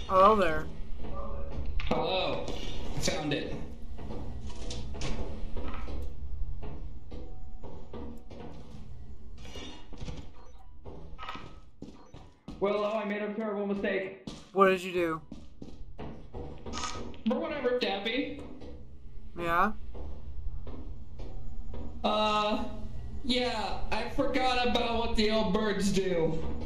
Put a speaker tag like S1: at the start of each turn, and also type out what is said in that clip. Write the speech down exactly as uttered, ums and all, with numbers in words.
S1: Hello there.
S2: Hello. I found it. Willow, I made a terrible mistake.
S1: What did you do?
S2: Remember when I ripped Dappy?
S1: Yeah?
S2: Uh, yeah, I forgot about what the old birds do.